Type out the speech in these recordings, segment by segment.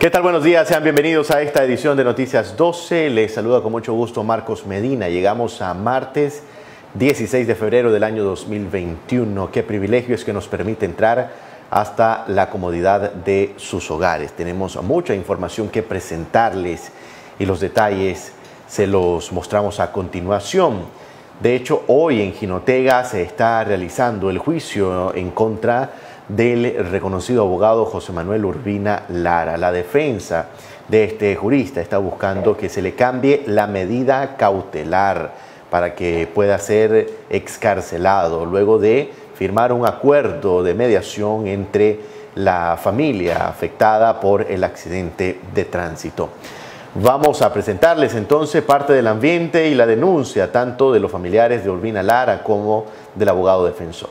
¿Qué tal? Buenos días, sean bienvenidos a esta edición de Noticias 12. Les saluda con mucho gusto Marcos Medina. Llegamos a martes 16 de febrero del año 2021. Qué privilegio es que nos permite entrar hasta la comodidad de sus hogares. Tenemos mucha información que presentarles y los detalles se los mostramos a continuación. De hecho, hoy en Jinotega se está realizando el juicio en contra del reconocido abogado José Manuel Urbina Lara. La defensa de este jurista está buscando que se le cambie la medida cautelar para que pueda ser excarcelado luego de firmar un acuerdo de mediación entre la familia afectada por el accidente de tránsito. Vamos a presentarles entonces parte del ambiente y la denuncia tanto de los familiares de Urbina Lara como del abogado defensor.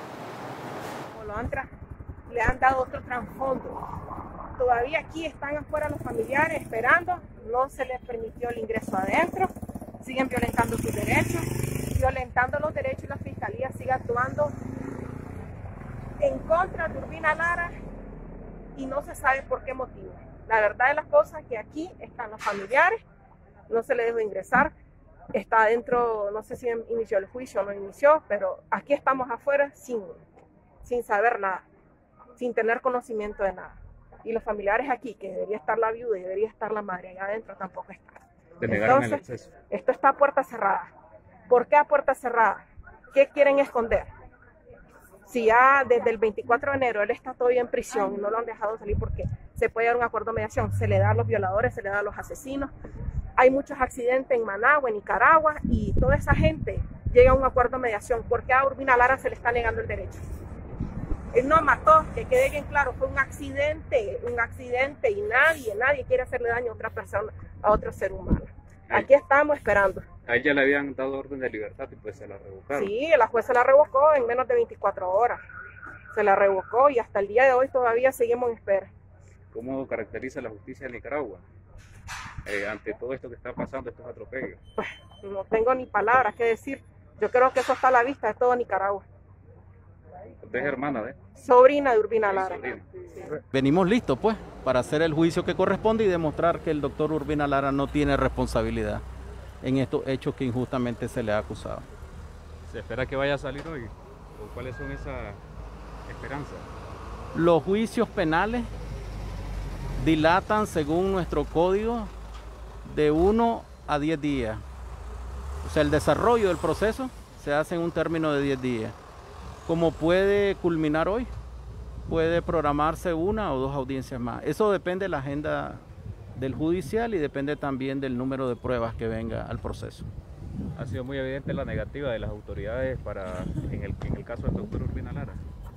Le han dado otro trasfondo. Todavía aquí están afuera los familiares esperando, no se les permitió el ingreso adentro, siguen violentando sus derechos, violentando los derechos y la fiscalía sigue actuando en contra de Urbina Lara y no se sabe por qué motivo. La verdad de las cosas es que aquí están los familiares, no se les dejó ingresar, está adentro, no sé si inició el juicio o no inició, pero aquí estamos afuera sin saber nada, sin tener conocimiento de nada. Y los familiares aquí, que debería estar la viuda y debería estar la madre, allá adentro tampoco están. Entonces, esto está a puerta cerrada. ¿Por qué a puerta cerrada? ¿Qué quieren esconder? Si ya desde el 24 de enero él está todavía en prisión y no lo han dejado salir porque se puede dar un acuerdo de mediación, se le da a los violadores, se le da a los asesinos. Hay muchos accidentes en Managua, en Nicaragua, y toda esa gente llega a un acuerdo de mediación. ¿Por qué a Urbina Lara se le está negando el derecho? Él no mató, que quede bien claro, fue un accidente y nadie quiere hacerle daño a otra persona, a otro ser humano. Aquí estamos esperando. A ella le habían dado orden de libertad y pues se la revocaron. Sí, la jueza la revocó en menos de 24 horas. Se la revocó y hasta el día de hoy todavía seguimos en espera. ¿Cómo caracteriza la justicia de Nicaragua ante todo esto que está pasando, estos atropellos? Pues no tengo ni palabras que decir. Yo creo que eso está a la vista de todo Nicaragua. ¿Usted es hermana de? Sobrina de Urbina Lara. Sí. Venimos listos pues para hacer el juicio que corresponde y demostrar que el doctor Urbina Lara no tiene responsabilidad en estos hechos que injustamente se le ha acusado. ¿Se espera que vaya a salir hoy? ¿O cuáles son esas esperanzas? Los juicios penales dilatan, según nuestro código, de 1 a 10 días. O sea, el desarrollo del proceso se hace en un término de 10 días. Como puede culminar hoy, puede programarse 1 o 2 audiencias más. Eso depende de la agenda del judicial y depende también del número de pruebas que venga al proceso. Ha sido muy evidente la negativa de las autoridades en el caso del doctor Urbina Lara.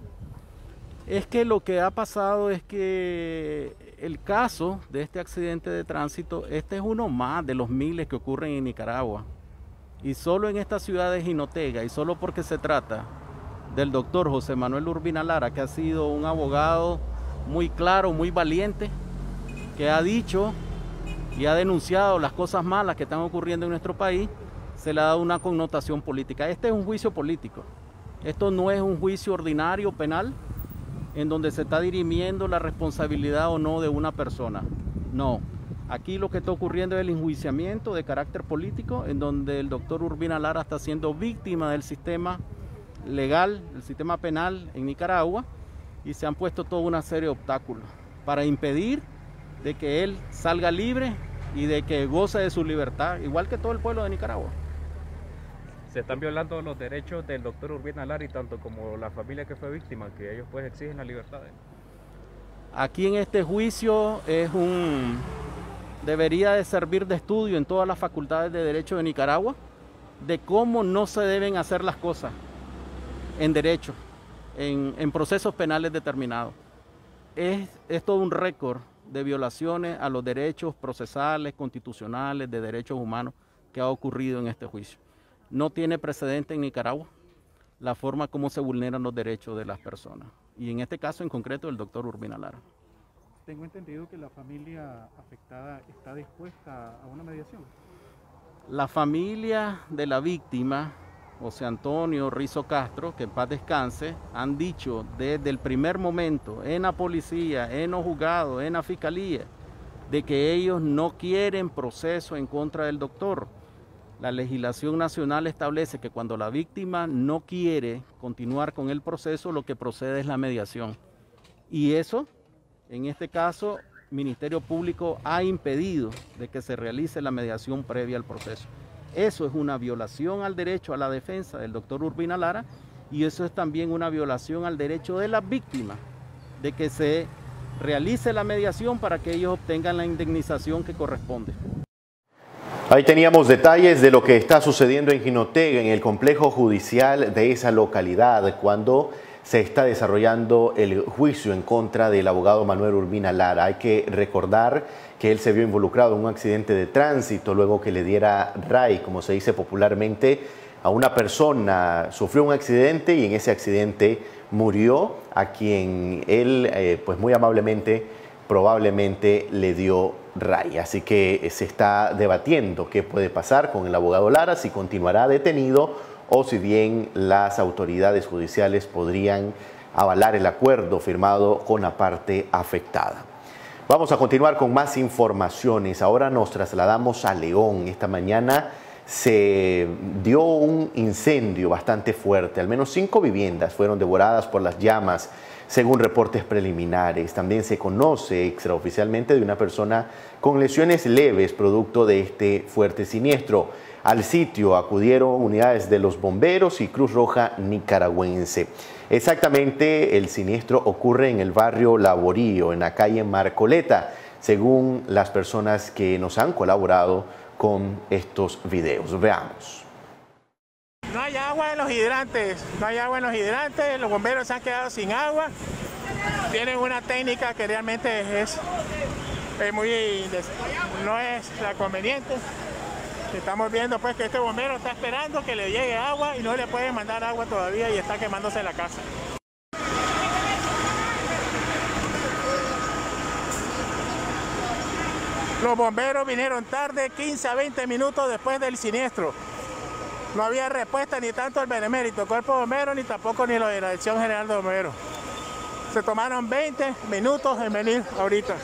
Es que lo que ha pasado es que el caso de este accidente de tránsito, este es uno más de los miles que ocurren en Nicaragua. Y solo en esta ciudad de Jinotega, y solo porque se trata del doctor José Manuel Urbina Lara, que ha sido un abogado muy claro, muy valiente, que ha dicho y ha denunciado las cosas malas que están ocurriendo en nuestro país, se le ha dado una connotación política. Este es un juicio político. Esto no es un juicio ordinario penal en donde se está dirimiendo la responsabilidad o no de una persona. No. Aquí lo que está ocurriendo es el enjuiciamiento de carácter político en donde el doctor Urbina Lara está siendo víctima del sistema legal, el sistema penal en Nicaragua, y se han puesto toda una serie de obstáculos para impedir de que él salga libre y de que goce de su libertad, igual que todo el pueblo de Nicaragua. Se están violando los derechos del doctor Urbina Lara y tanto como la familia que fue víctima, que ellos pues exigen la libertad de él. Aquí en este juicio debería de servir de estudio en todas las facultades de Derecho de Nicaragua de cómo no se deben hacer las cosas en derecho, en procesos penales determinados. Es todo un récord de violaciones a los derechos procesales, constitucionales, de derechos humanos que ha ocurrido en este juicio. No tiene precedente en Nicaragua la forma como se vulneran los derechos de las personas. Y en este caso en concreto el doctor Urbina Lara. Tengo entendido que la familia afectada está dispuesta a una mediación. La familia de la víctima, José Antonio Rizo Castro, que en paz descanse, han dicho desde el primer momento en la policía, en los juzgados, en la fiscalía, de que ellos no quieren proceso en contra del doctor. La legislación nacional establece que cuando la víctima no quiere continuar con el proceso, lo que procede es la mediación. Y eso, en este caso, el Ministerio Público ha impedido de que se realice la mediación previa al proceso. Eso es una violación al derecho a la defensa del doctor Urbina Lara y eso es también una violación al derecho de las víctimas de que se realice la mediación para que ellos obtengan la indemnización que corresponde. Ahí teníamos detalles de lo que está sucediendo en Jinotega, en el complejo judicial de esa localidad, cuando se está desarrollando el juicio en contra del abogado Manuel Urbina Lara. Hay que recordar que él se vio involucrado en un accidente de tránsito luego que le diera ray, como se dice popularmente, a una persona. Sufrió un accidente y en ese accidente murió, a quien él pues muy amablemente probablemente le dio ray. Así que se está debatiendo qué puede pasar con el abogado Lara, si continuará detenido o si bien las autoridades judiciales podrían avalar el acuerdo firmado con la parte afectada. Vamos a continuar con más informaciones. Ahora nos trasladamos a León. Esta mañana se dio un incendio bastante fuerte. Al menos 5 viviendas fueron devoradas por las llamas, según reportes preliminares. También se conoce extraoficialmente de una persona con lesiones leves producto de este fuerte siniestro. Al sitio acudieron unidades de los bomberos y Cruz Roja nicaragüense. Exactamente, el siniestro ocurre en el barrio Laborío, en la calle Marcoleta, según las personas que nos han colaborado con estos videos. Veamos. No hay agua en los hidrantes, los bomberos se han quedado sin agua. Tienen una técnica que realmente no es la conveniente. Estamos viendo pues que este bombero está esperando que le llegue agua y no le pueden mandar agua todavía y está quemándose la casa. Los bomberos vinieron tarde, 15 a 20 minutos después del siniestro. No había respuesta ni tanto al benemérito Cuerpo de Bomberos ni tampoco ni la Dirección General de Bomberos. Se tomaron 20 minutos en venir ahorita.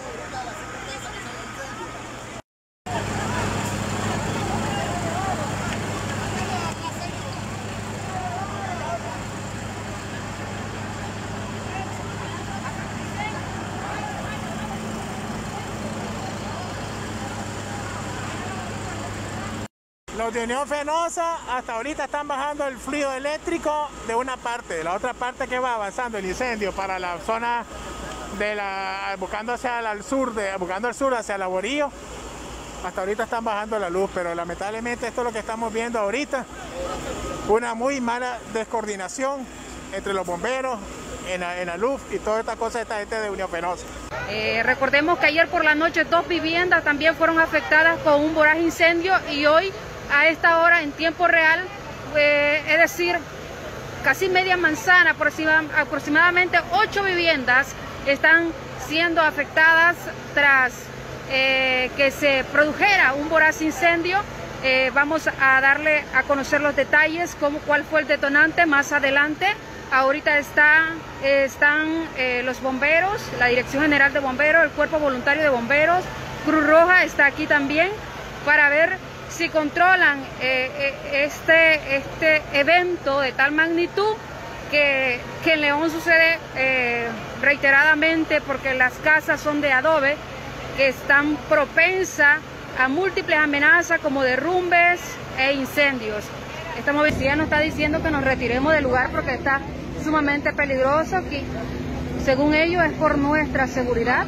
Los de Unión Fenosa hasta ahorita están bajando el fluido eléctrico de una parte, de la otra parte que va avanzando el incendio para la zona de buscando al sur hacia Laborío. Hasta ahorita están bajando la luz, pero lamentablemente esto es lo que estamos viendo ahorita, una muy mala descoordinación entre los bomberos, en la luz y toda esta cosa de esta gente de Unión Fenosa. Recordemos que ayer por la noche 2 viviendas también fueron afectadas con un voraz incendio y hoy a esta hora en tiempo real, es decir, casi media manzana, aproximadamente 8 viviendas están siendo afectadas tras que se produjera un voraz incendio. Vamos a darle a conocer los detalles, cuál fue el detonante más adelante. Ahorita están los bomberos, la Dirección General de Bomberos, el Cuerpo Voluntario de Bomberos, Cruz Roja está aquí también para ver si controlan este evento de tal magnitud que en León sucede reiteradamente, porque las casas son de adobe que están propensas a múltiples amenazas como derrumbes e incendios. Esta policía nos está diciendo que nos retiremos del lugar porque está sumamente peligroso aquí. Según ellos es por nuestra seguridad.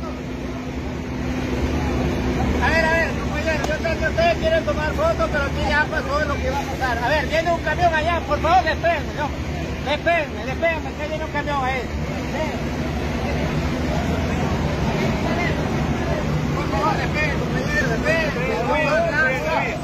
A ver, compañeros, yo sé que ustedes quieren tomar fotos, pero aquí ya pasó lo que va a pasar. A ver, viene un camión allá, por favor, despéjenme, ¿no? Despéjenme, que viene un camión ahí. Por favor, despéjenme, compañeros, despéjenme.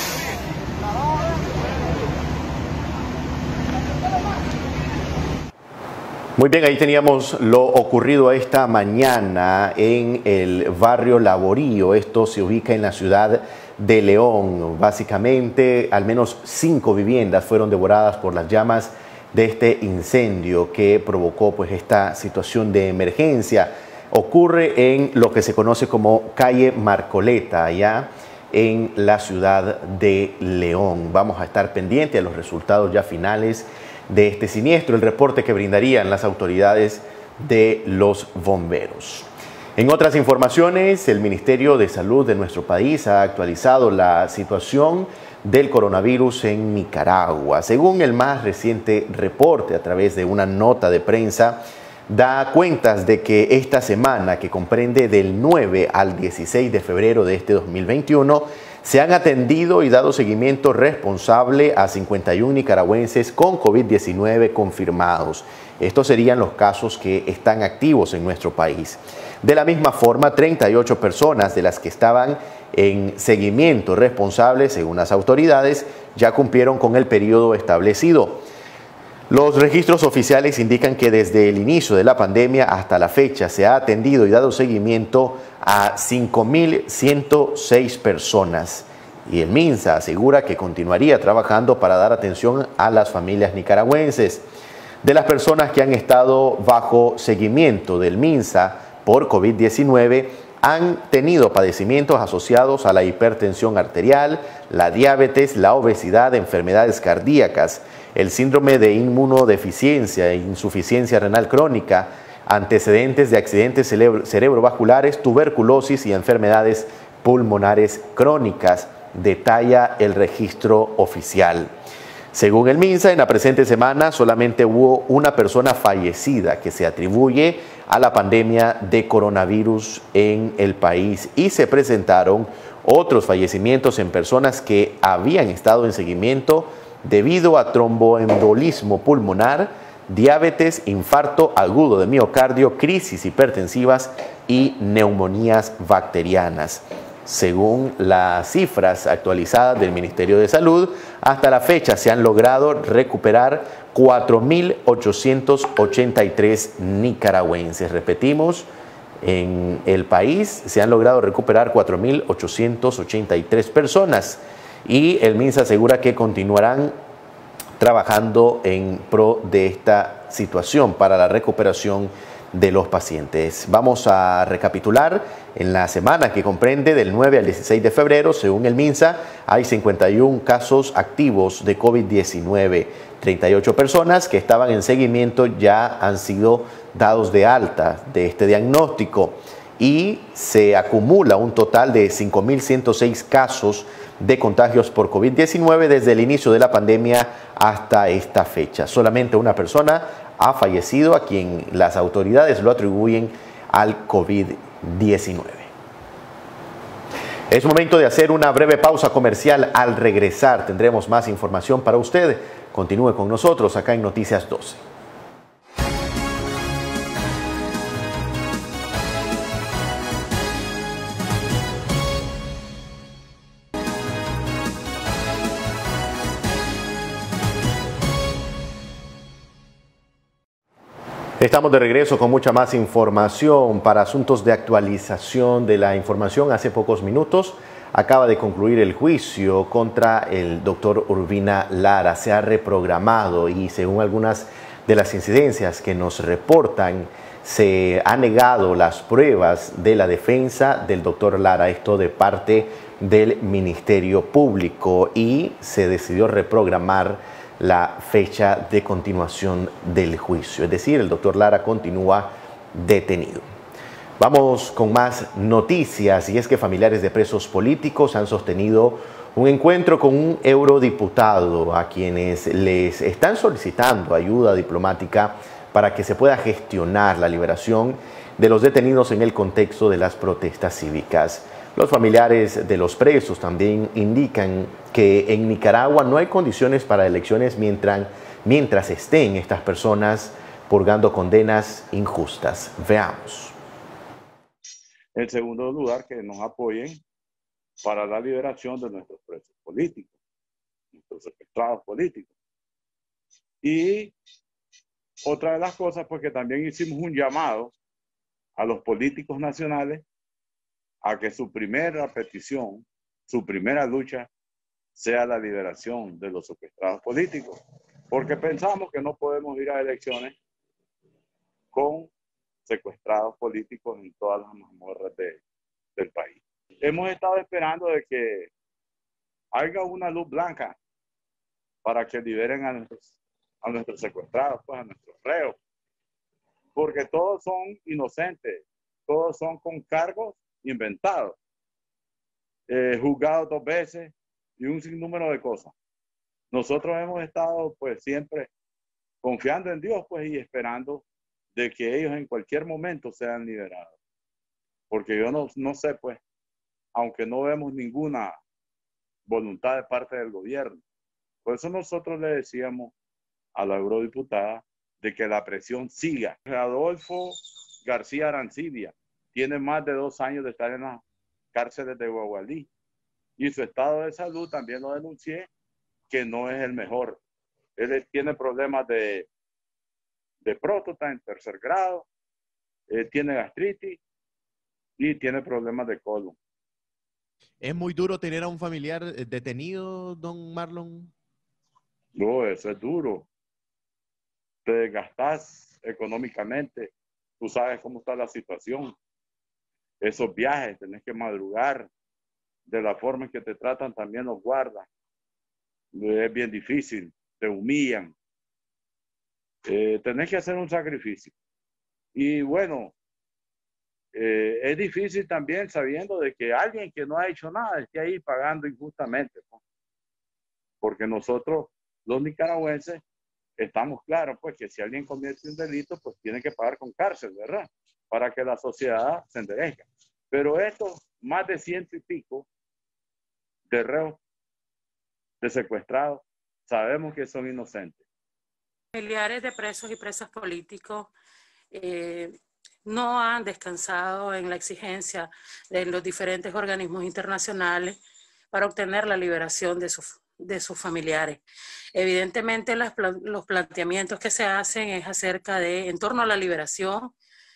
Muy bien, ahí teníamos lo ocurrido esta mañana en el barrio Laborío. Esto se ubica en la ciudad de León. Básicamente, al menos 5 viviendas fueron devoradas por las llamas de este incendio que provocó pues esta situación de emergencia. ocurre en lo que se conoce como calle Marcoleta, allá en la ciudad de León. Vamos a estar pendientes a los resultados ya finales de este siniestro, el reporte que brindarían las autoridades de los bomberos. En otras informaciones, el Ministerio de Salud de nuestro país ha actualizado la situación del coronavirus en Nicaragua. Según el más reciente reporte a través de una nota de prensa, da cuentas de que esta semana, que comprende del 9 al 16 de febrero de este 2021, se han atendido y dado seguimiento responsable a 51 nicaragüenses con COVID-19 confirmados. Estos serían los casos que están activos en nuestro país. De la misma forma, 38 personas de las que estaban en seguimiento responsable, según las autoridades, ya cumplieron con el periodo establecido. Los registros oficiales indican que desde el inicio de la pandemia hasta la fecha se ha atendido y dado seguimiento a 5.106 personas. Y el MINSA asegura que continuaría trabajando para dar atención a las familias nicaragüenses. De las personas que han estado bajo seguimiento del MINSA por COVID-19, han tenido padecimientos asociados a la hipertensión arterial, la diabetes, la obesidad, enfermedades cardíacas, el síndrome de inmunodeficiencia e insuficiencia renal crónica, antecedentes de accidentes cerebrovasculares, tuberculosis y enfermedades pulmonares crónicas, detalla el registro oficial. Según el MINSA, en la presente semana solamente hubo una persona fallecida que se atribuye a la pandemia de coronavirus en el país y se presentaron otros fallecimientos en personas que habían estado en seguimiento debido a tromboembolismo pulmonar, diabetes, infarto agudo de miocardio, crisis hipertensivas y neumonías bacterianas. Según las cifras actualizadas del Ministerio de Salud, hasta la fecha se han logrado recuperar 4.883 nicaragüenses. Repetimos, en el país se han logrado recuperar 4.883 personas y el MINSA asegura que continuarán trabajando en pro de esta situación para la recuperación de los pacientes. Vamos a recapitular. En la semana que comprende del 9 al 16 de febrero, según el MINSA, hay 51 casos activos de COVID-19. 38 personas que estaban en seguimiento ya han sido dados de alta de este diagnóstico y se acumula un total de 5.106 casos de contagios por COVID-19 desde el inicio de la pandemia hasta esta fecha. Solamente una persona ha fallecido, a quien las autoridades lo atribuyen al COVID-19. Es momento de hacer una breve pausa comercial. Al regresar tendremos más información para usted. Continúe con nosotros acá en Noticias 12. Estamos de regreso con mucha más información para asuntos de actualización de la información. Hace pocos minutos acaba de concluir el juicio contra el doctor Urbina Lara. Se ha reprogramado y según algunas de las incidencias que nos reportan, se ha negado las pruebas de la defensa del doctor Lara, esto de parte del Ministerio Público, y se decidió reprogramar la fecha de continuación del juicio. Es decir, el doctor Lara continúa detenido. Vamos con más noticias, y es que familiares de presos políticos han sostenido un encuentro con un eurodiputado a quienes les están solicitando ayuda diplomática para que se pueda gestionar la liberación de los detenidos en el contexto de las protestas cívicas. Los familiares de los presos también indican que en Nicaragua no hay condiciones para elecciones mientras estén estas personas purgando condenas injustas. Veamos. En segundo lugar, que nos apoyen para la liberación de nuestros presos políticos, nuestros secuestrados políticos. Y otra de las cosas, pues que también hicimos un llamado a los políticos nacionales a que su primera petición, su primera lucha, sea la liberación de los secuestrados políticos. Porque pensamos que no podemos ir a elecciones con secuestrados políticos en todas las mazmorras del país. Hemos estado esperando de que haya una luz blanca para que liberen a nuestros secuestrados, pues, a nuestros reos, porque todos son inocentes, todos son con cargos inventados, juzgados 2 veces y un sinnúmero de cosas. Nosotros hemos estado pues siempre confiando en Dios pues y esperando de que ellos en cualquier momento sean liberados, porque yo no sé pues, aunque no vemos ninguna voluntad de parte del gobierno. Por eso nosotros le decíamos a la eurodiputada de que la presión siga. Adolfo García Arancibia tiene más de 2 años de estar en las cárceles de Guagualí y su estado de salud también lo denuncié, que no es el mejor. Él tiene problemas de próstata en 3er grado, tiene gastritis y tiene problemas de colon. ¿Es muy duro tener a un familiar detenido, don Marlon? No, eso es duro. Te desgastas económicamente. Tú sabes cómo está la situación. Esos viajes, tenés que madrugar. De la forma en que te tratan también los guardas. Es bien difícil. Te humillan. Tenés que hacer un sacrificio. Y bueno, es difícil también sabiendo de que alguien que no ha hecho nada esté ahí pagando injustamente, ¿no? Porque nosotros, los nicaragüenses, estamos claros, pues, que si alguien comete un delito, pues tiene que pagar con cárcel, ¿verdad? Para que la sociedad se enderezca. Pero estos más de 100 y pico de reos, de secuestrados, sabemos que son inocentes. Familiares de presos y presas políticos no han descansado en la exigencia de los diferentes organismos internacionales para obtener la liberación de sus familiares. Evidentemente los planteamientos que se hacen es acerca de, en torno a la liberación,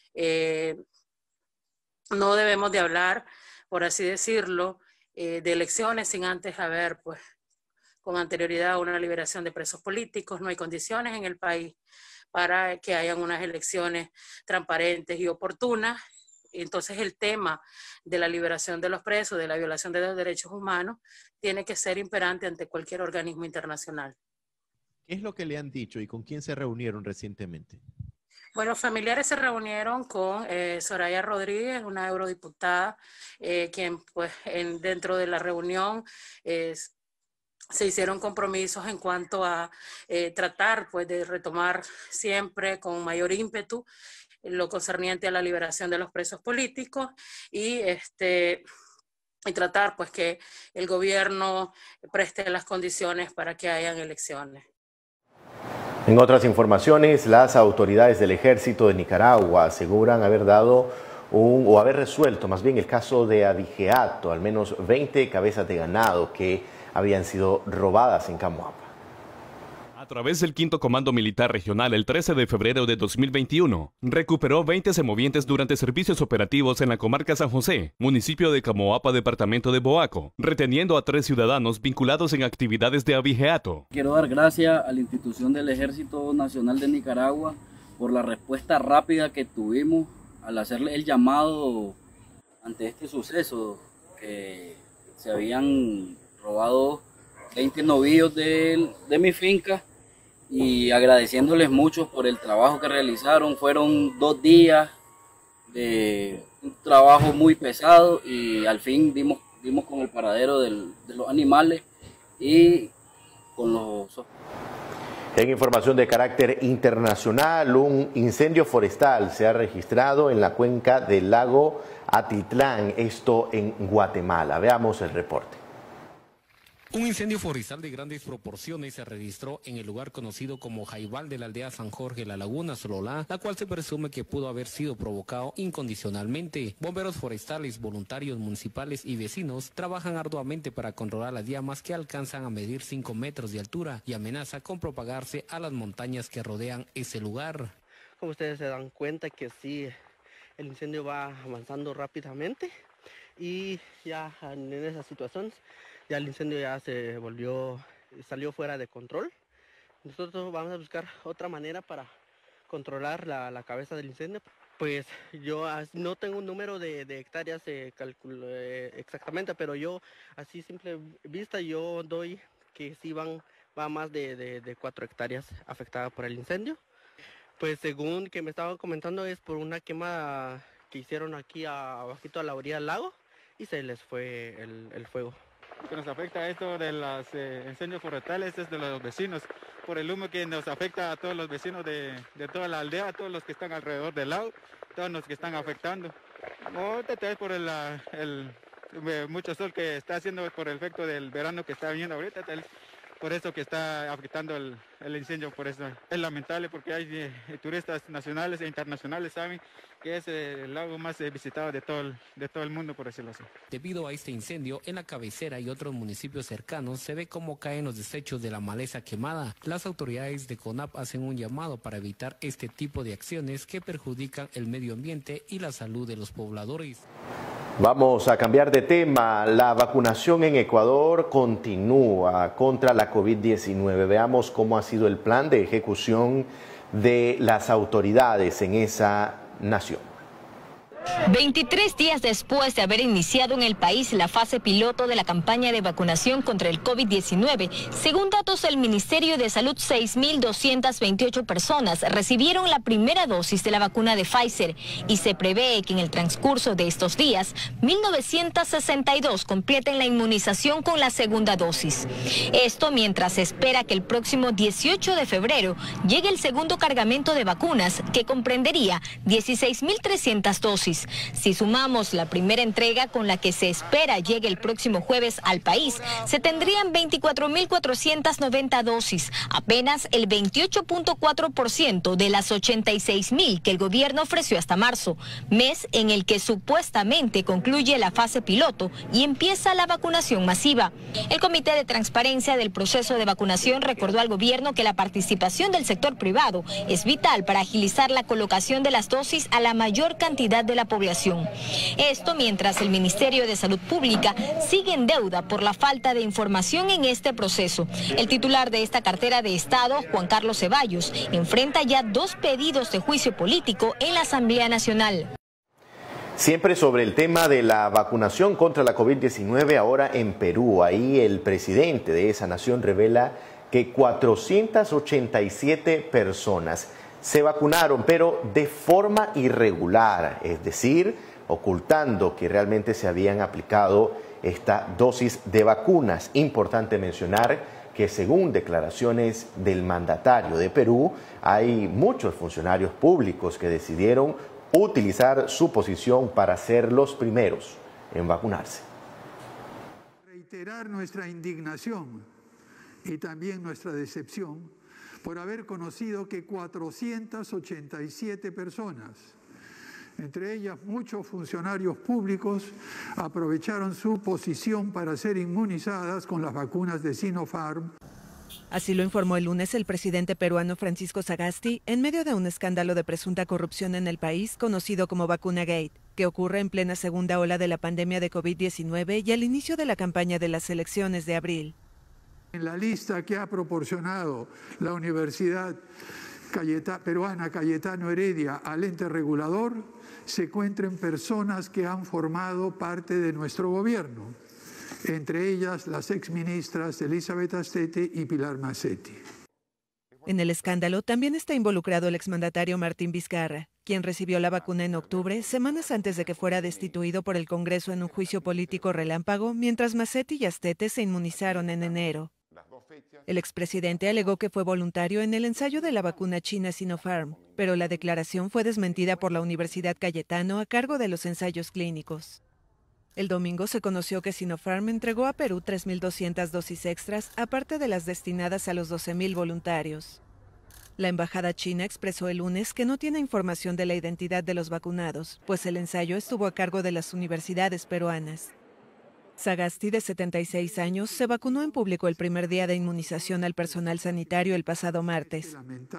no debemos de hablar, por así decirlo, de elecciones sin antes haber, pues, con anterioridad a una liberación de presos políticos. No hay condiciones en el país para que hayan unas elecciones transparentes y oportunas. Entonces el tema de la liberación de los presos, de la violación de los derechos humanos, tiene que ser imperante ante cualquier organismo internacional. ¿Qué es lo que le han dicho y con quién se reunieron recientemente? Bueno, familiares se reunieron con Soraya Rodríguez, una eurodiputada, quien pues dentro de la reunión se hicieron compromisos en cuanto a tratar pues de retomar siempre con mayor ímpetu lo concerniente a la liberación de los presos políticos y tratar pues que el gobierno preste las condiciones para que hayan elecciones. En otras informaciones, las autoridades del Ejército de Nicaragua aseguran haber dado o haber resuelto más bien el caso de abigeato, al menos 20 cabezas de ganado que habían sido robadas en Camoapa. A través del 5º Comando Militar Regional, el 13 de febrero de 2021, recuperó 20 semovientes durante servicios operativos en la comarca San José, municipio de Camoapa, departamento de Boaco, reteniendo a 3 ciudadanos vinculados en actividades de abigeato. Quiero dar gracias a la institución del Ejército Nacional de Nicaragua por la respuesta rápida que tuvimos al hacerle el llamado ante este suceso, que se habían robado 20 novillos de mi finca, y agradeciéndoles mucho por el trabajo que realizaron. Fueron 2 días de un trabajo muy pesado y al fin dimos con el paradero de los animales y con los... En información de carácter internacional, un incendio forestal se ha registrado en la cuenca del lago Atitlán, esto en Guatemala. Veamos el reporte. Un incendio forestal de grandes proporciones se registró en el lugar conocido como Jaibal de la aldea San Jorge, la Laguna Sololá, la cual se presume que pudo haber sido provocado incondicionalmente. Bomberos forestales, voluntarios municipales y vecinos trabajan arduamente para controlar las llamas que alcanzan a medir 5 metros de altura y amenaza con propagarse a las montañas que rodean ese lugar. Como ustedes se dan cuenta que sí, el incendio va avanzando rápidamente y ya en esa situación ya el incendio ya salió fuera de control. Nosotros vamos a buscar otra manera para controlar la cabeza del incendio. Pues yo no tengo un número de hectáreas exactamente, pero yo así simple vista yo doy que sí va más de 4 hectáreas afectadas por el incendio. Pues según que me estaban comentando es por una quema que hicieron aquí abajito a la orilla del lago y se les fue el fuego. Lo que nos afecta esto de los incendios forestales es de los vecinos, por el humo que nos afecta a todos los vecinos de toda la aldea, a todos los que están alrededor del lago, todos los que están afectando. Ahorita es por el mucho sol que está haciendo por el efecto del verano que está viniendo ahorita, por eso que está afectando el incendio, por eso es lamentable porque hay turistas nacionales e internacionales, saben que es el lago más visitado de todo el mundo, por decirlo así. Debido a este incendio, en la cabecera y otros municipios cercanos se ve cómo caen los desechos de la maleza quemada. Las autoridades de CONAP hacen un llamado para evitar este tipo de acciones que perjudican el medio ambiente y la salud de los pobladores. Vamos a cambiar de tema. La vacunación en Ecuador continúa contra la COVID-19. Veamos cómo ha sido el plan de ejecución de las autoridades en esa nación. 23 días después de haber iniciado en el país la fase piloto de la campaña de vacunación contra el COVID-19, según datos del Ministerio de Salud, 6.228 personas recibieron la primera dosis de la vacuna de Pfizer y se prevé que en el transcurso de estos días, 1.962 completen la inmunización con la segunda dosis. Esto mientras se espera que el próximo 18 de febrero llegue el segundo cargamento de vacunas que comprendería 16.300 dosis. Si sumamos la primera entrega con la que se espera llegue el próximo jueves al país, se tendrían 24.490 dosis, apenas el 28.4% de las 86.000 que el gobierno ofreció hasta marzo, mes en el que supuestamente concluye la fase piloto y empieza la vacunación masiva. El Comité de Transparencia del proceso de vacunación recordó al gobierno que la participación del sector privado es vital para agilizar la colocación de las dosis a la mayor cantidad de la población. Esto mientras el Ministerio de Salud Pública sigue en deuda por la falta de información en este proceso. El titular de esta cartera de Estado, Juan Carlos Ceballos, enfrenta ya 2 pedidos de juicio político en la Asamblea Nacional. Siempre sobre el tema de la vacunación contra la COVID-19, ahora en Perú. Ahí el presidente de esa nación revela que 487 personas se vacunaron, pero de forma irregular, es decir, ocultando que realmente se habían aplicado esta dosis de vacunas. Importante mencionar que según declaraciones del mandatario de Perú, hay muchos funcionarios públicos que decidieron utilizar su posición para ser los primeros en vacunarse. Reiterar nuestra indignación y también nuestra decepción por haber conocido que 487 personas, entre ellas muchos funcionarios públicos, aprovecharon su posición para ser inmunizadas con las vacunas de Sinopharm. Así lo informó el lunes el presidente peruano Francisco Sagasti en medio de un escándalo de presunta corrupción en el país conocido como Vacunagate, que ocurre en plena segunda ola de la pandemia de COVID-19 y al inicio de la campaña de las elecciones de abril. En la lista que ha proporcionado la Universidad Peruana Cayetano Heredia al ente regulador, se encuentran personas que han formado parte de nuestro gobierno, entre ellas las exministras Elizabeth Astete y Pilar Massetti. En el escándalo también está involucrado el exmandatario Martín Vizcarra, quien recibió la vacuna en octubre, semanas antes de que fuera destituido por el Congreso en un juicio político relámpago, mientras Massetti y Astete se inmunizaron en enero. El expresidente alegó que fue voluntario en el ensayo de la vacuna china Sinopharm, pero la declaración fue desmentida por la Universidad Cayetano a cargo de los ensayos clínicos. El domingo se conoció que Sinopharm entregó a Perú 3.200 dosis extras, aparte de las destinadas a los 12.000 voluntarios. La embajada china expresó el lunes que no tiene información de la identidad de los vacunados, pues el ensayo estuvo a cargo de las universidades peruanas. Sagasti, de 76 años, se vacunó en público el primer día de inmunización al personal sanitario el pasado martes.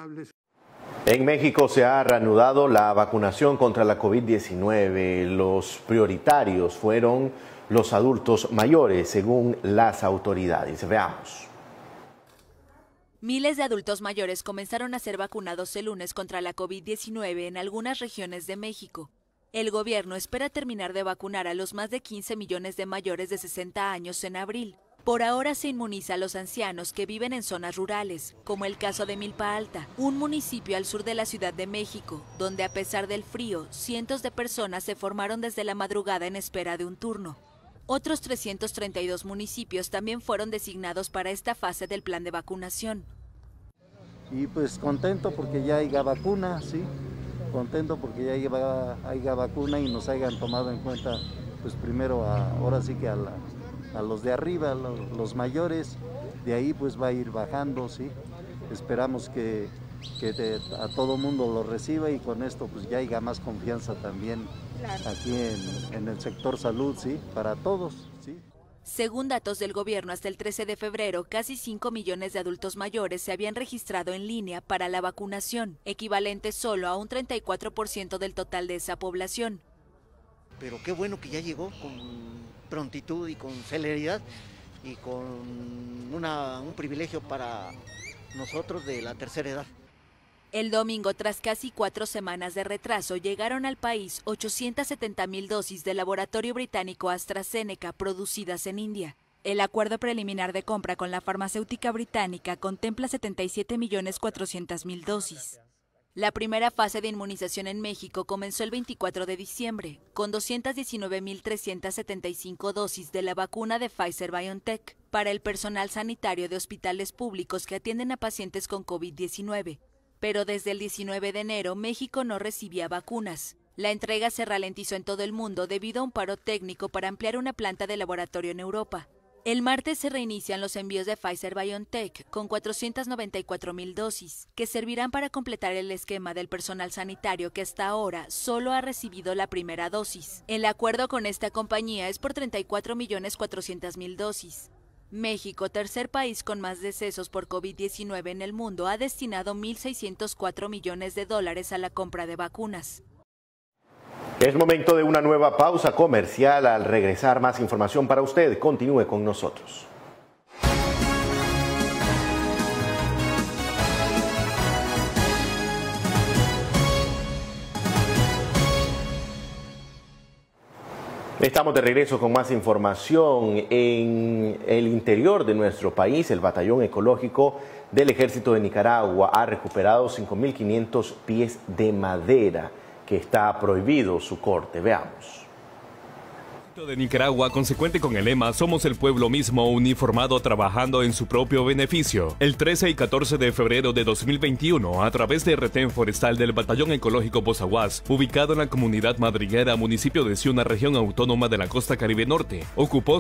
En México se ha reanudado la vacunación contra la COVID-19. Los prioritarios fueron los adultos mayores, según las autoridades. Veamos. Miles de adultos mayores comenzaron a ser vacunados el lunes contra la COVID-19 en algunas regiones de México. El gobierno espera terminar de vacunar a los más de 15 millones de mayores de 60 años en abril. Por ahora se inmuniza a los ancianos que viven en zonas rurales, como el caso de Milpa Alta, un municipio al sur de la Ciudad de México, donde a pesar del frío, cientos de personas se formaron desde la madrugada en espera de un turno. Otros 332 municipios también fueron designados para esta fase del plan de vacunación. Y pues contento porque ya haya vacuna, sí, contento porque ya haya vacuna y nos hayan tomado en cuenta, pues primero ahora sí que a los de arriba, los mayores, de ahí pues va a ir bajando, sí. Esperamos que a todo mundo lo reciba y con esto pues ya haya más confianza también aquí en el sector salud, sí, para todos, sí. Según datos del gobierno, hasta el 13 de febrero, casi 5 millones de adultos mayores se habían registrado en línea para la vacunación, equivalente solo a un 34% del total de esa población. Pero qué bueno que ya llegó con prontitud y con celeridad y con un privilegio para nosotros de la tercera edad. El domingo, tras casi 4 semanas de retraso, llegaron al país 870,000 dosis del laboratorio británico AstraZeneca producidas en India. El acuerdo preliminar de compra con la farmacéutica británica contempla 77,400,000 dosis. La primera fase de inmunización en México comenzó el 24 de diciembre, con 219,375 dosis de la vacuna de Pfizer-BioNTech para el personal sanitario de hospitales públicos que atienden a pacientes con COVID-19. Pero desde el 19 de enero, México no recibía vacunas. La entrega se ralentizó en todo el mundo debido a un paro técnico para ampliar una planta de laboratorio en Europa. El martes se reinician los envíos de Pfizer-BioNTech con 494,000 dosis, que servirán para completar el esquema del personal sanitario que hasta ahora solo ha recibido la primera dosis. El acuerdo con esta compañía es por 34,400,000 dosis. México, tercer país con más decesos por COVID-19 en el mundo, ha destinado $1,604 millones a la compra de vacunas. Es momento de una nueva pausa comercial. Al regresar, más información para usted. Continúe con nosotros. Estamos de regreso con más información. En el interior de nuestro país, el Batallón Ecológico del Ejército de Nicaragua ha recuperado 5.500 pies de madera que está prohibido su corte. Veamos. De Nicaragua, consecuente con el lema "Somos el pueblo mismo uniformado trabajando en su propio beneficio". El 13 y 14 de febrero de 2021, a través de retén forestal del Batallón Ecológico Bozaguas, ubicado en la comunidad madriguera, municipio de Ciuna, región autónoma de la costa Caribe Norte, ocupó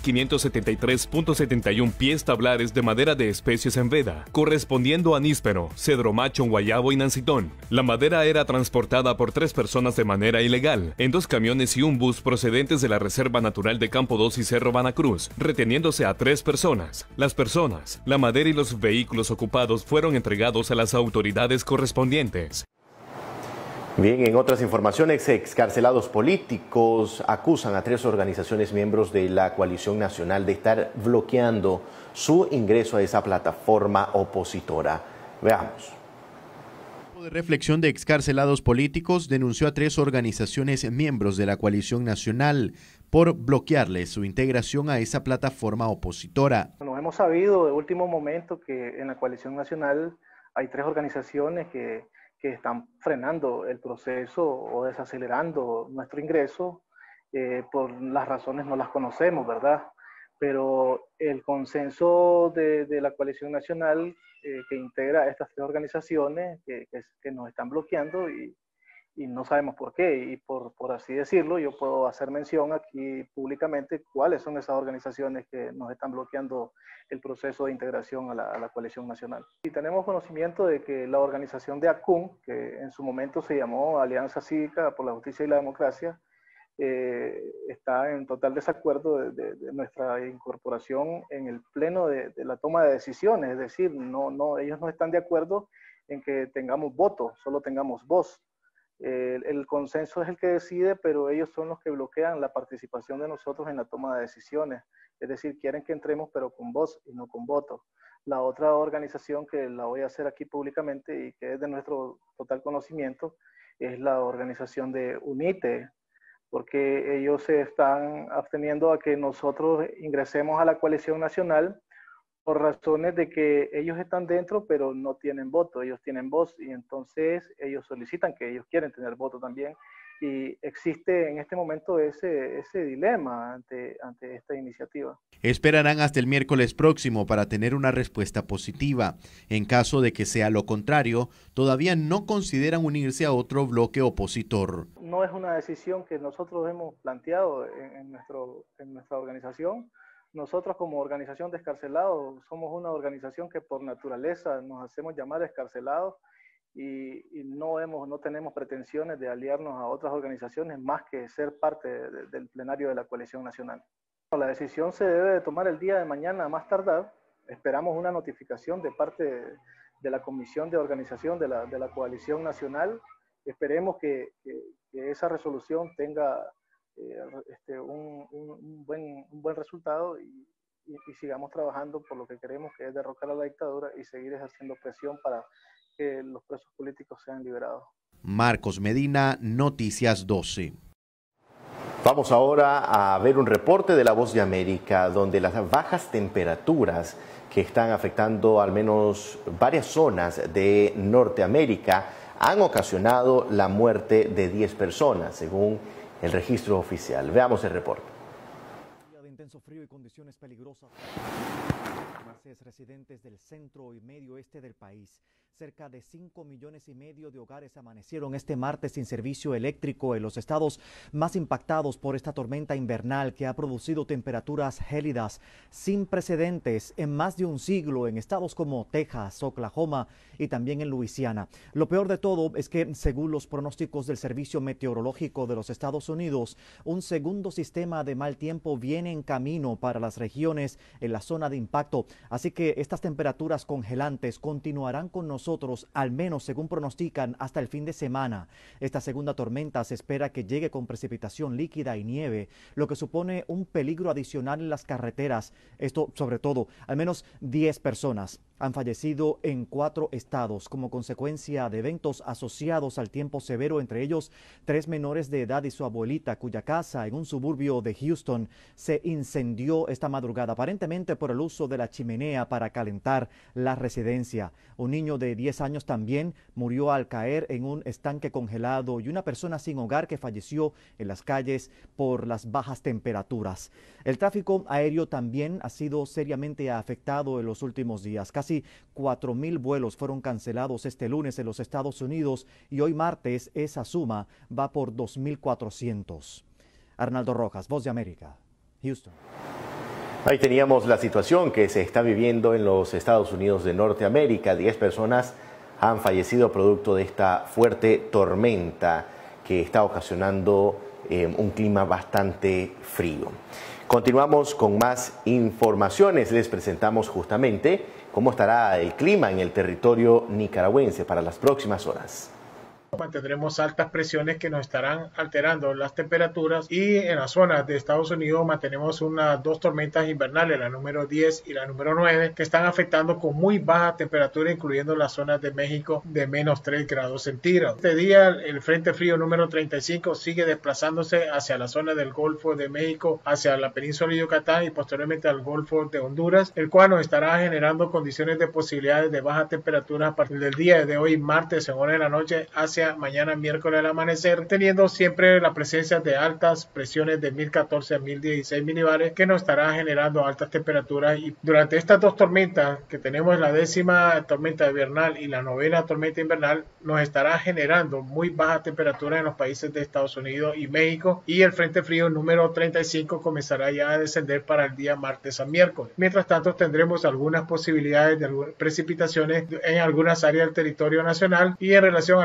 5.573.71 pies tablares de madera de especies en veda, correspondiendo a níspero, cedro macho, guayabo y nancitón. La madera era transportada por 3 personas de manera ilegal, en 2 camiones y un bus procedentes de la Reserva Natural de Campo 2 y Cerro Banacruz, reteniéndose a 3 personas. Las personas, la madera y los vehículos ocupados fueron entregados a las autoridades correspondientes. Bien, en otras informaciones, excarcelados políticos acusan a 3 organizaciones miembros de la Coalición Nacional de estar bloqueando su ingreso a esa plataforma opositora. Veamos. De reflexión de excarcelados políticos denunció a 3 organizaciones miembros de la Coalición Nacional por bloquearle su integración a esa plataforma opositora. Nos hemos sabido de último momento que en la Coalición Nacional hay 3 organizaciones que están frenando el proceso o desacelerando nuestro ingreso. Por las razones no las conocemos, ¿verdad? Pero el consenso de la Coalición Nacional que integra estas 3 organizaciones que nos están bloqueando y no sabemos por qué. Y por así decirlo, yo puedo hacer mención aquí públicamente cuáles son esas organizaciones que nos están bloqueando el proceso de integración a la Coalición Nacional. Y tenemos conocimiento de que la organización de ACUN, que en su momento se llamó Alianza Cívica por la Justicia y la Democracia, está en total desacuerdo de nuestra incorporación en el pleno de la toma de decisiones. Es decir, ellos no están de acuerdo en que tengamos voto, solo tengamos voz. El consenso es el que decide, pero ellos son los que bloquean la participación de nosotros en la toma de decisiones. Es decir, quieren que entremos pero con voz y no con voto. La otra organización que la voy a hacer aquí públicamente y que es de nuestro total conocimiento es la organización de UNITE, porque ellos se están absteniendo a que nosotros ingresemos a la coalición nacional por razones de que ellos están dentro pero no tienen voto, ellos tienen voz y entonces ellos solicitan que ellos quieren tener voto también y existe en este momento ese dilema ante esta iniciativa. Esperarán hasta el miércoles próximo para tener una respuesta positiva. En caso de que sea lo contrario, todavía no consideran unirse a otro bloque opositor. No es una decisión que nosotros hemos planteado en nuestra organización. Nosotros como organización de excarcelados somos una organización que por naturaleza nos hacemos llamar excarcelados y no tenemos pretensiones de aliarnos a otras organizaciones más que ser parte del plenario de la coalición nacional. La decisión se debe de tomar el día de mañana a más tardar. Esperamos una notificación de parte de la Comisión de Organización de la Coalición Nacional. Esperemos que esa resolución tenga un buen resultado y sigamos trabajando por lo que queremos, que es derrocar a la dictadura y seguir ejerciendo presión para que los presos políticos sean liberados. Marcos Medina, Noticias 12. Vamos ahora a ver un reporte de La Voz de América, donde las bajas temperaturas que están afectando al menos varias zonas de Norteamérica han ocasionado la muerte de 10 personas, según el registro oficial. Veamos el reporte. De intenso frío y condiciones peligrosas residentes del centro y medio oeste del país. Cerca de 5,5 millones de hogares amanecieron este martes sin servicio eléctrico en los estados más impactados por esta tormenta invernal que ha producido temperaturas gélidas sin precedentes en más de un siglo en estados como Texas, Oklahoma y también en Luisiana. Lo peor de todo es que, según los pronósticos del Servicio Meteorológico de los Estados Unidos, un segundo sistema de mal tiempo viene en camino para las regiones en la zona de impacto. Así que estas temperaturas congelantes continuarán con nosotros, al menos según pronostican, hasta el fin de semana. Esta segunda tormenta se espera que llegue con precipitación líquida y nieve, lo que supone un peligro adicional en las carreteras. Esto sobre todo, al menos 10 personas han fallecido en 4 estados como consecuencia de eventos asociados al tiempo severo, entre ellos 3 menores de edad y su abuelita, cuya casa en un suburbio de Houston se incendió esta madrugada, aparentemente por el uso de la chimenea para calentar la residencia. Un niño de 10 años también murió al caer en un estanque congelado y una persona sin hogar que falleció en las calles por las bajas temperaturas. El tráfico aéreo también ha sido seriamente afectado en los últimos días. Casi 4,000 vuelos fueron cancelados este lunes en los Estados Unidos y hoy martes esa suma va por 2,400. Arnaldo Rojas, Voz de América, Houston. Ahí teníamos la situación que se está viviendo en los Estados Unidos de Norteamérica. 10 personas han fallecido producto de esta fuerte tormenta que está ocasionando un clima bastante frío. Continuamos con más informaciones. Les presentamos justamente cómo estará el clima en el territorio nicaragüense para las próximas horas. Mantendremos altas presiones que nos estarán alterando las temperaturas y en las zonas de Estados Unidos mantenemos unas 2 tormentas invernales, la número 10 y la número 9, que están afectando con muy baja temperatura, incluyendo las zonas de México de menos 3 grados centígrados. Este día el frente frío número 35 sigue desplazándose hacia la zona del Golfo de México, hacia la península de Yucatán y posteriormente al Golfo de Honduras, el cual nos estará generando condiciones de posibilidades de baja temperatura a partir del día de hoy, martes, en hora de la noche, hacia mañana miércoles al amanecer, teniendo siempre la presencia de altas presiones de 1014 a 1016 milibares que nos estará generando altas temperaturas. Y durante estas 2 tormentas que tenemos, la 10ª tormenta invernal y la 9ª tormenta invernal, nos estará generando muy baja temperatura en los países de Estados Unidos y México, y el frente frío número 35 comenzará ya a descender para el día martes a miércoles. Mientras tanto, tendremos algunas posibilidades de precipitaciones en algunas áreas del territorio nacional, y en relación a las temperaturas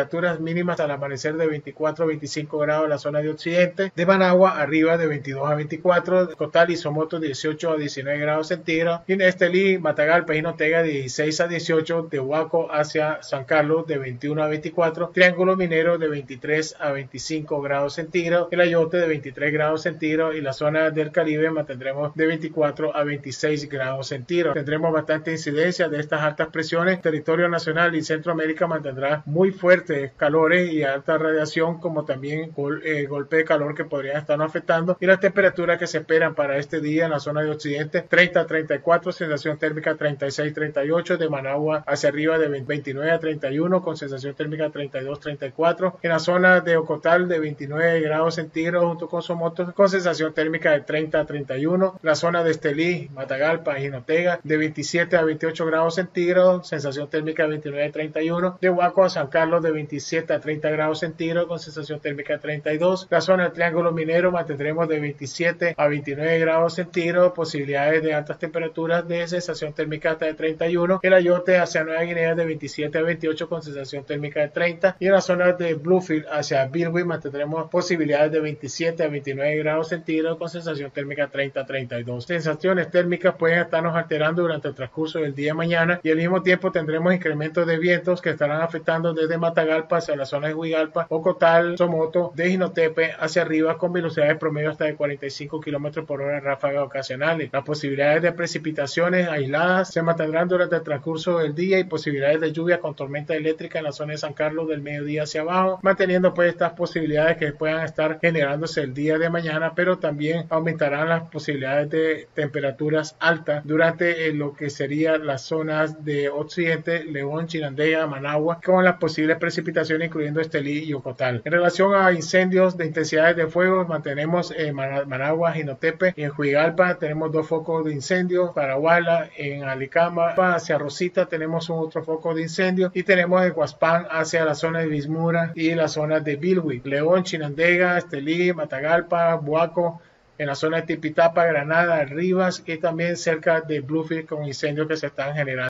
temperaturas mínimas al amanecer de 24 a 25 grados en la zona de occidente, de Managua arriba de 22 a 24, Cotal y Somoto 18 a 19 grados centígrados, y en Estelí, Matagalpa y Jinotega 16 a 18, de Huaco hacia San Carlos de 21 a 24, Triángulo Minero de 23 a 25 grados centígrados, el Ayote de 23 grados centígrados y la zona del Caribe mantendremos de 24 a 26 grados centígrados. Tendremos bastante incidencia de estas altas presiones. Territorio nacional y Centroamérica mantendrá muy fuertes calores y alta radiación, como también golpe de calor que podrían estarnos afectando, y las temperaturas que se esperan para este día en la zona de occidente 30 a 34, sensación térmica 36 a 38, de Managua hacia arriba de 29 a 31 con sensación térmica 32 a 34, en la zona de Ocotal de 29 grados centígrados junto con Somoto con sensación térmica de 30 a 31, la zona de Estelí, Matagalpa y Jinotega de 27 a 28 grados centígrados, sensación térmica de 29 a 31, de Huaco a San Carlos de 27 a 30 grados centígrados con sensación térmica de 32, la zona del Triángulo Minero mantendremos de 27 a 29 grados centígrados, posibilidades de altas temperaturas de sensación térmica hasta de 31, el Ayote hacia Nueva Guinea de 27 a 28 con sensación térmica de 30, y en la zona de Bluefield hacia Bilwi mantendremos posibilidades de 27 a 29 grados centígrados con sensación térmica 30 a 32. Sensaciones térmicas pueden estarnos alterando durante el transcurso del día de mañana, y al mismo tiempo tendremos incrementos de vientos que estarán afectando desde Matagalpa hacia la zona de Huigalpa, Ocotal, Somoto, de Jinotepe hacia arriba con velocidades promedio hasta de 45 km por hora, ráfagas ocasionales. Las posibilidades de precipitaciones aisladas se mantendrán durante el transcurso del día y posibilidades de lluvia con tormenta eléctrica en la zona de San Carlos del mediodía hacia abajo, manteniendo pues estas posibilidades que puedan estar generándose el día de mañana, pero también aumentarán las posibilidades de temperaturas altas durante lo que serían las zonas de occidente, León, Chinandega, Managua, con las posibles precipitaciones incluyendo Estelí y Ocotal. En relación a incendios de intensidades de fuego, mantenemos Managua, Jinotepe, y en Huigalpa tenemos 2 focos de incendio, Paraguala, en Alicama hacia Rosita tenemos un otro foco de incendio, y tenemos en Huaspán hacia la zona de Bismura y la zona de Bilwi, León, Chinandega, Estelí, Matagalpa, Huaco, en la zona de Tipitapa, Granada, Rivas y también cerca de Bluefield con incendios que se están generando.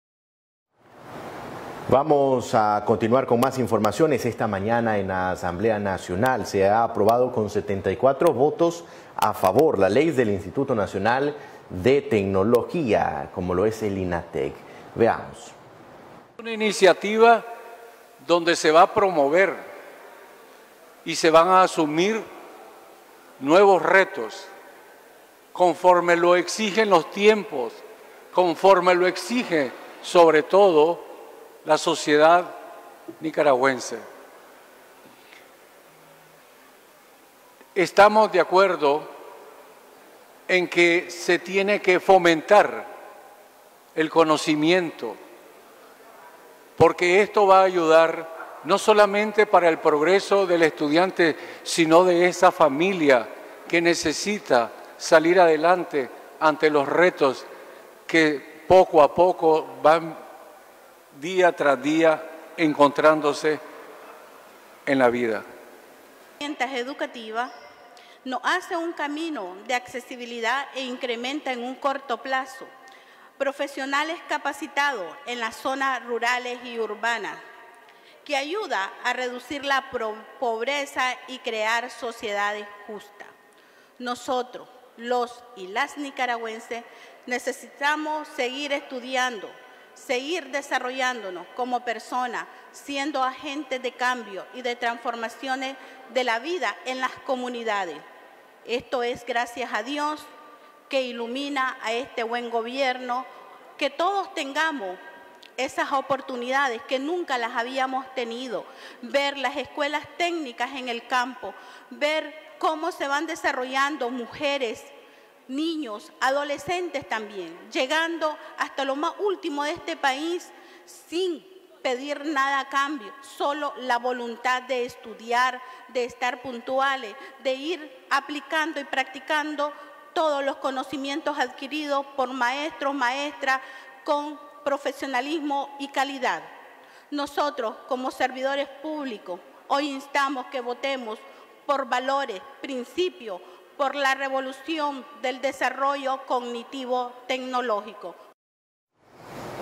Vamos a continuar con más informaciones. Esta mañana en la Asamblea Nacional se ha aprobado con 74 votos a favor la ley del Instituto Nacional de Tecnología, como lo es el INATEC. Veamos. Una iniciativa donde se va a promover y se van a asumir nuevos retos, conforme lo exigen los tiempos, conforme lo exige sobre todo la sociedad nicaragüense. Estamos de acuerdo en que se tiene que fomentar el conocimiento, porque esto va a ayudar no solamente para el progreso del estudiante, sino de esa familia que necesita salir adelante ante los retos que poco a poco van día tras día encontrándose en la vida. La herramienta educativa nos hace un camino de accesibilidad e incrementa en un corto plazo profesionales capacitados en las zonas rurales y urbanas, que ayuda a reducir la pobreza y crear sociedades justas. Nosotros, los y las nicaragüenses, necesitamos seguir estudiando, seguir desarrollándonos como personas, siendo agentes de cambio y de transformaciones de la vida en las comunidades. Esto es gracias a Dios que ilumina a este buen gobierno, que todos tengamos esas oportunidades que nunca las habíamos tenido, ver las escuelas técnicas en el campo, ver cómo se van desarrollando mujeres, niños, adolescentes también, llegando hasta lo más último de este país sin pedir nada a cambio, solo la voluntad de estudiar, de estar puntuales, de ir aplicando y practicando todos los conocimientos adquiridos por maestros, maestras, con profesionalismo y calidad. Nosotros, como servidores públicos, hoy instamos que votemos por valores, principios, por la revolución del desarrollo cognitivo tecnológico.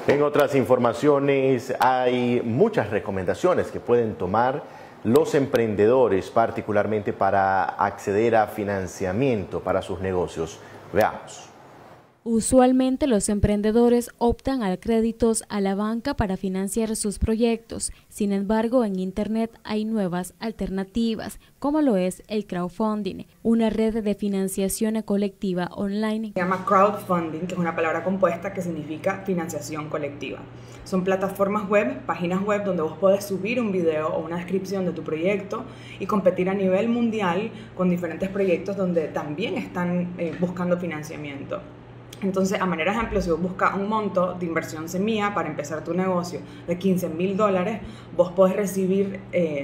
En otras informaciones, hay muchas recomendaciones que pueden tomar los emprendedores, particularmente para acceder a financiamiento para sus negocios. Veamos. Usualmente los emprendedores optan a créditos a la banca para financiar sus proyectos. Sin embargo, en Internet hay nuevas alternativas, como lo es el crowdfunding, una red de financiación colectiva online. Se llama crowdfunding, que es una palabra compuesta que significa financiación colectiva. Son plataformas web, páginas web donde vos podés subir un video o una descripción de tu proyecto y competir a nivel mundial con diferentes proyectos donde también están buscando financiamiento. Entonces, a manera de ejemplo, si vos buscas un monto de inversión semilla para empezar tu negocio de $15,000, vos podés recibir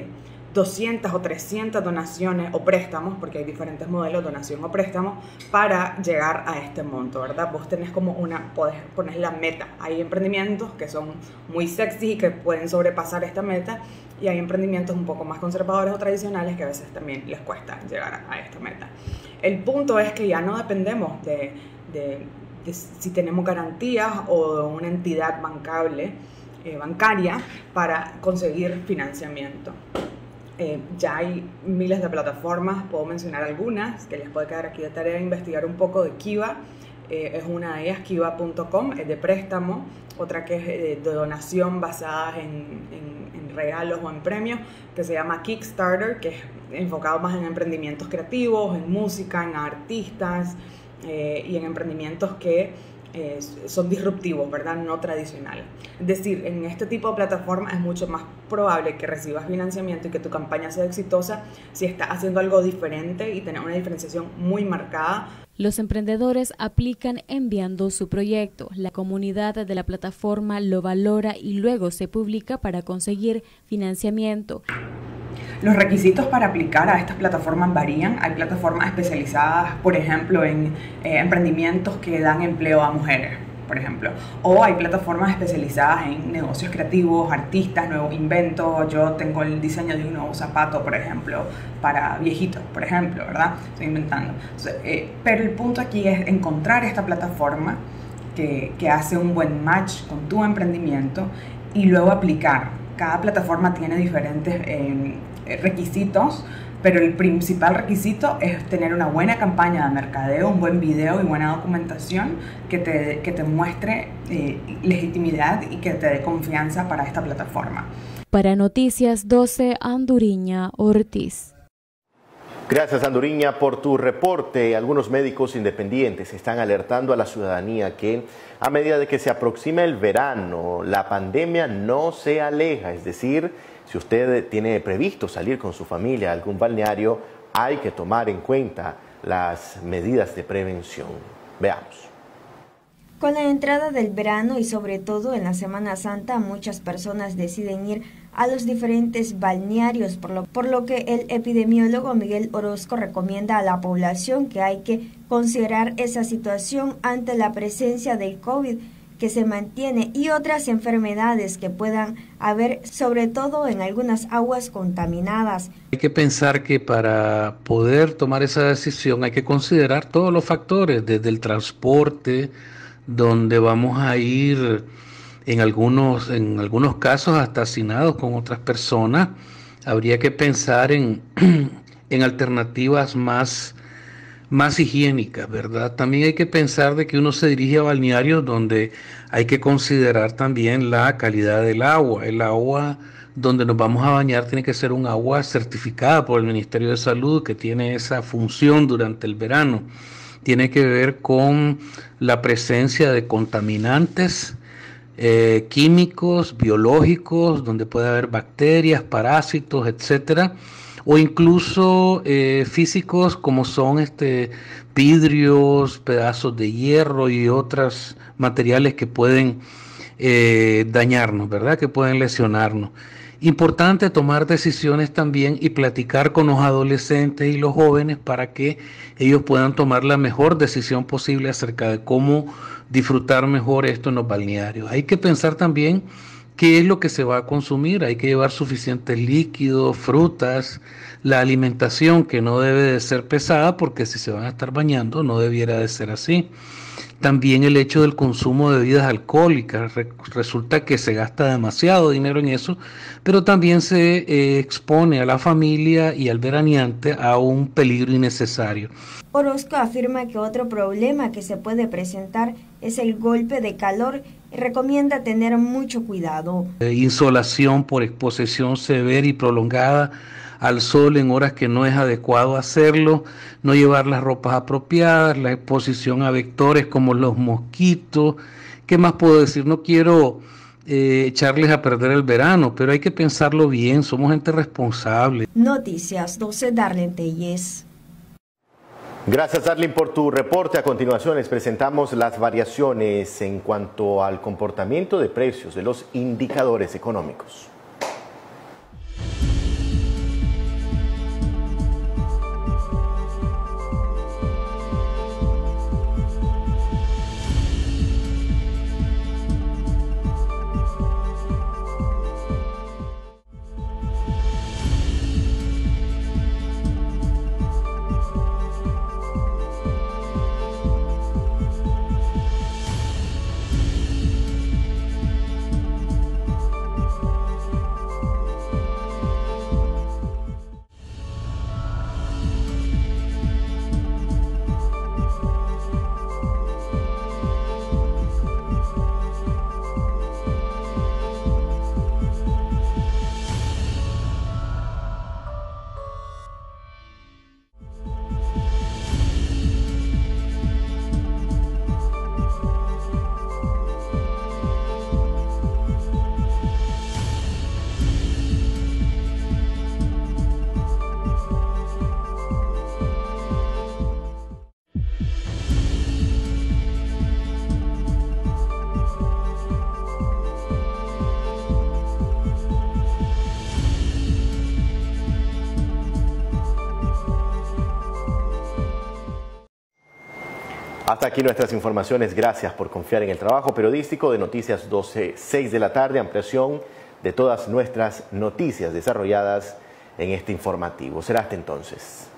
200 o 300 donaciones o préstamos, porque hay diferentes modelos, donación o préstamo, para llegar a este monto, ¿verdad? Vos tenés como podés poner la meta. Hay emprendimientos que son muy sexy y que pueden sobrepasar esta meta, y hay emprendimientos un poco más conservadores o tradicionales que a veces también les cuesta llegar a esta meta. El punto es que ya no dependemos de si tenemos garantías o una entidad bancaria para conseguir financiamiento. Ya hay miles de plataformas, puedo mencionar algunas que les puede quedar aquí de tarea investigar un poco de Kiva. Es una de ellas, kiva.com, es de préstamo, otra que es de donación basada en regalos o en premios, que se llama Kickstarter, que es enfocado más en emprendimientos creativos, en música, en artistas, y en emprendimientos que son disruptivos, ¿verdad? No tradicionales. Es decir, en este tipo de plataformas es mucho más probable que recibas financiamiento y que tu campaña sea exitosa si estás haciendo algo diferente y tener una diferenciación muy marcada. Los emprendedores aplican enviando su proyecto. La comunidad de la plataforma lo valora y luego se publica para conseguir financiamiento. Los requisitos para aplicar a estas plataformas varían. Hay plataformas especializadas, por ejemplo, en emprendimientos que dan empleo a mujeres, por ejemplo. O hay plataformas especializadas en negocios creativos, artistas, nuevos inventos. Yo tengo el diseño de un nuevo zapato, por ejemplo, para viejitos, por ejemplo, ¿verdad? Estoy inventando. Entonces, pero el punto aquí es encontrar esta plataforma que hace un buen match con tu emprendimiento y luego aplicar. Cada plataforma tiene diferentes requisitos, pero el principal requisito es tener una buena campaña de mercadeo, un buen video y buena documentación que te muestre legitimidad y que te dé confianza para esta plataforma. Para Noticias 12, Anduriña Ortiz. Gracias, Anduriña, por tu reporte. Algunos médicos independientes están alertando a la ciudadanía que a medida de que se aproxima el verano, la pandemia no se aleja. Es decir, si usted tiene previsto salir con su familia a algún balneario, hay que tomar en cuenta las medidas de prevención. Veamos. Con la entrada del verano y sobre todo en la Semana Santa, muchas personas deciden ir a los diferentes balnearios, por lo que el epidemiólogo Miguel Orozco recomienda a la población que hay que considerar esa situación ante la presencia del COVID que se mantiene y otras enfermedades que puedan haber, sobre todo en algunas aguas contaminadas. Hay que pensar que para poder tomar esa decisión hay que considerar todos los factores, desde el transporte, donde vamos a ir en algunos casos hasta hacinados con otras personas. Habría que pensar en alternativas más higiénicas, ¿verdad? También hay que pensar de que uno se dirige a balnearios donde hay que considerar también la calidad del agua. El agua donde nos vamos a bañar tiene que ser un agua certificada por el Ministerio de Salud, que tiene esa función durante el verano. Tiene que ver con la presencia de contaminantes químicos, biológicos, donde puede haber bacterias, parásitos, etcétera, o incluso físicos como son vidrios, pedazos de hierro y otros materiales que pueden dañarnos, ¿verdad? Que pueden lesionarnos. Importante tomar decisiones también y platicar con los adolescentes y los jóvenes para que ellos puedan tomar la mejor decisión posible acerca de cómo disfrutar mejor esto en los balnearios. Hay que pensar también qué es lo que se va a consumir. Hay que llevar suficientes líquidos, frutas, la alimentación que no debe de ser pesada, porque si se van a estar bañando no debiera de ser así. También el hecho del consumo de bebidas alcohólicas. Resulta que se gasta demasiado dinero en eso, pero también se expone a la familia y al veraneante a un peligro innecesario. Orozco afirma que otro problema que se puede presentar es el golpe de calor y recomienda tener mucho cuidado. Insolación por exposición severa y prolongada al sol en horas que no es adecuado hacerlo, no llevar las ropas apropiadas, la exposición a vectores como los mosquitos. ¿Qué más puedo decir? No quiero echarles a perder el verano, pero hay que pensarlo bien, somos gente responsable. Noticias 12, Darlene Telles. Gracias, Darlene, por tu reporte. A continuación les presentamos las variaciones en cuanto al comportamiento de precios de los indicadores económicos. Hasta aquí nuestras informaciones. Gracias por confiar en el trabajo periodístico de Noticias 12, 6 de la tarde. Ampliación de todas nuestras noticias desarrolladas en este informativo. Será hasta entonces.